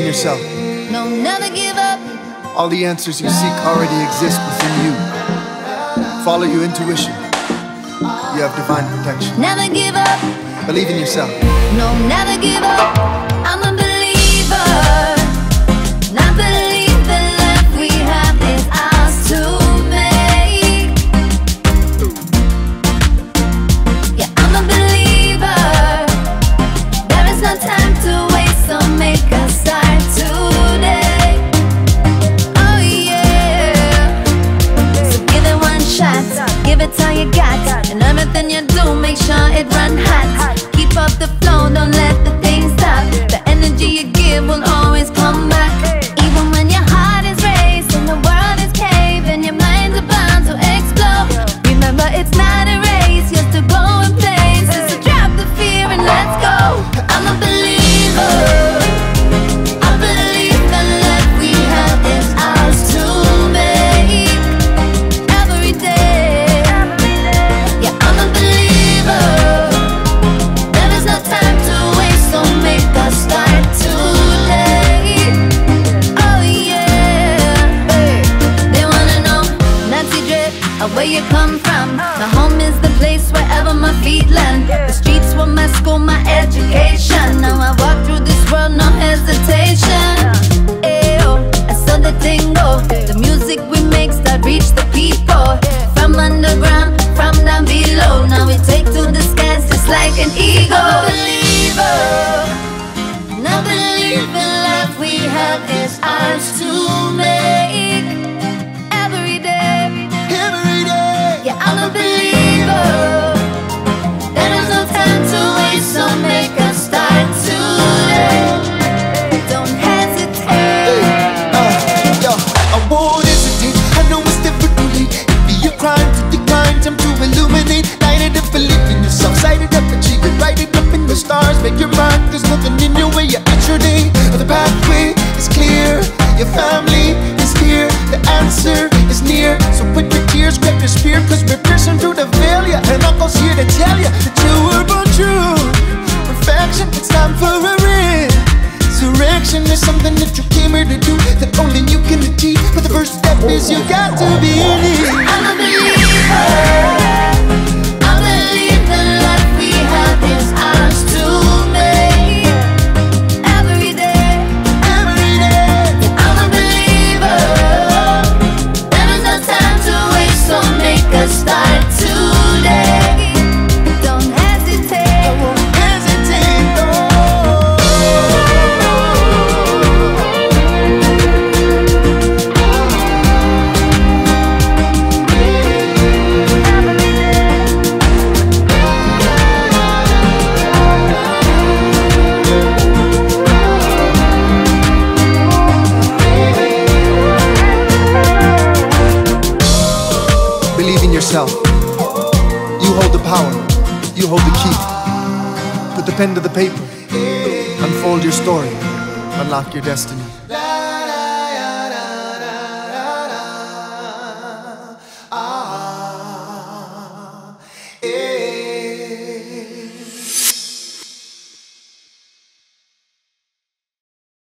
yourself. No, never give up. All the answers you seek already exist within you. Follow your intuition. You have divine protection. Never give up. Believe in yourself. No, never give up. I'm a believer. Not believe the life we have is ours to make. Yeah, I'm a believer. There is no time to waste, so make a start today. Oh yeah. So give it one shot. Give it all you got. And everything you do, make sure it run hot. Keep up the flow, don't let the thing stop. The energy you give will always come back. Even when your heart is racing, the world is caving, your mind's about to explode. Remember, it's not a race, just to go in places. So drop the fear and let's go. I'm a believer. I believe the life we have is ours to make. Every day, yeah, I'm a believer. There is no time to waste, so make us start today. Oh yeah. They wanna know, Nattali Rize, where you come from. My home is the place wherever my feet land. The streets were my school, my education. Now I walk through this world, no hesitation. Ayo, I saw the ting go. The music we make start reach the people. From underground, from down below. Now we take to the skies just like an eagle. I'm a believer. Now believe the life we have is ours to make. Every day, Every day. yeah, I'm a believer. There is no time to waste, so make us start today. Don't hesitate. Yo, I won't hesitate. I know it's different to late. It'd be a crime to decline, time to illuminate. Light it up, believe in yourself. Sight it up, achieve it. Write it up in the stars. Make your mark. There's nothing in your way. You at your day. The pathway is clear. Your family is here. The answer is near. So put your tears, grab your spear, cause we're piercing through the failure. And uncle's here to tell you that you were born true. Perfection, it's time for a resurrection. Is something that you came here to do, that only you can achieve. But the first step is you got to believe. I'm a believer. I believe the life we have is ours to make. Every day, Every day. I'm a believer. There is no time to waste, so make us start today. Don't hesitate. Hesitate, no. Believe in yourself. You hold the power. You hold the key. Put the pen to the paper. Unfold your story. Unlock your destiny.